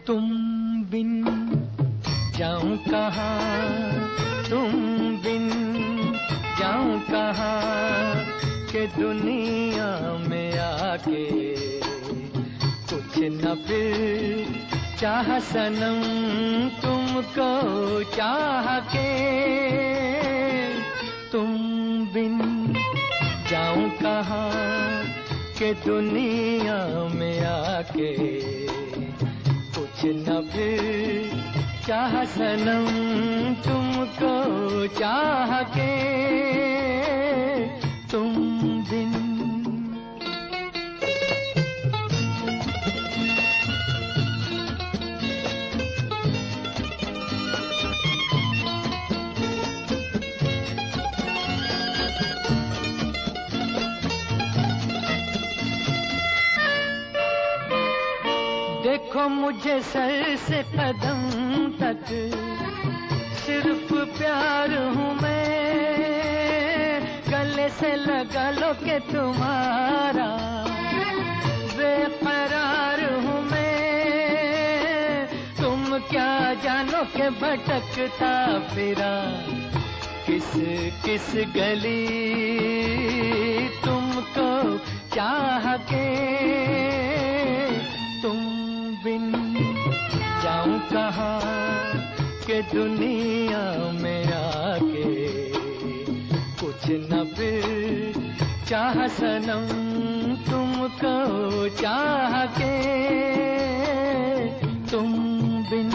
तुम बिन जाऊं कहाँ, तुम बिन जाऊं कहाँ, के दुनिया में आके कुछ न फिर चाह सनम तुमको चाह के। तुम बिन जाऊं कहाँ, के दुनिया में आके कुछ न फिर चाह सनम तुमको चाह के। तुम बिन देखो मुझे सर से कदम तक सिर्फ प्यार हूँ मैं, गले से लगा लो के तुम्हारा बेकरार हूँ मैं। तुम क्या जानो के भटकता फिरा किस किस गली तुमको चाह के। तुम बिन जाऊं कहाँ, के दुनिया में आके कुछ न फिर चाह सनम तुमको चाह के। तुम बिन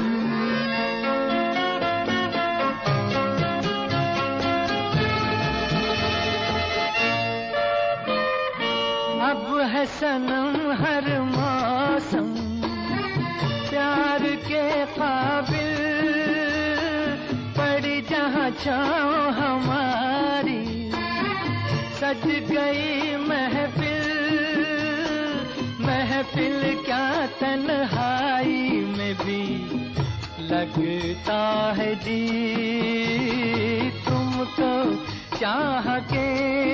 अब है सनम हर मौसम प्यार के काबिल, पड़ी जहाँ छाँव हमारी सज गई महफिल। महफिल क्या तन्हाई में भी लगता है जी तुमको चाह के।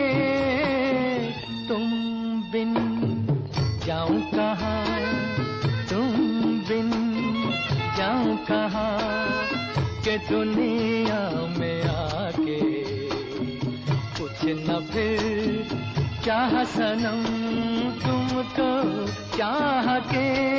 तुम बिन जाऊं कहाँ, तुम बिन जाऊं कहाँ, के दुनिया में आके कुछ न फिर चाह सनम तुमको चाह के।